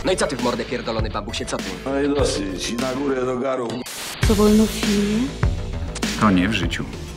No i co ty w mordę pierdolony bambusie, co ty? No i dosyć. I na górę do garu. Co wolno w filmie? To nie w życiu.